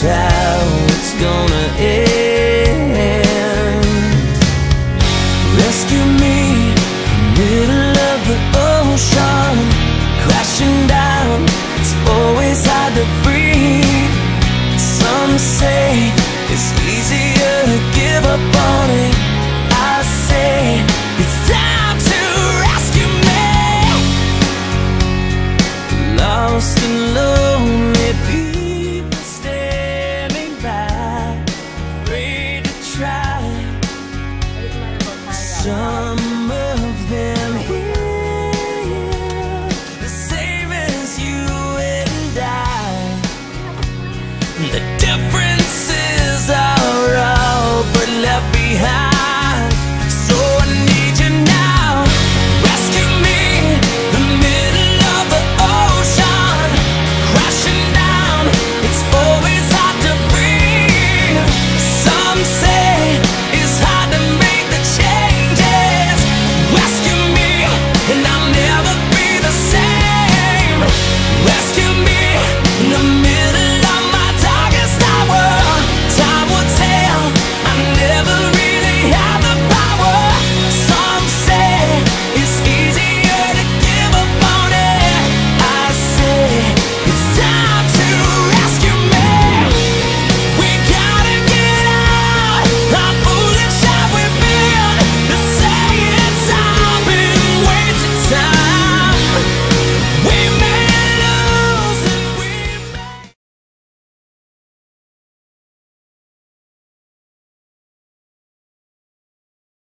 how it's gonna end. Rescue me in the middle of the ocean, crashing down, it's always hard to breathe. Some say it's easier to give up on it. I say it's time to rescue me. Lost and lonely people standing by, afraid to try. Some of them here, the same as you and I. The differences are all but left behind.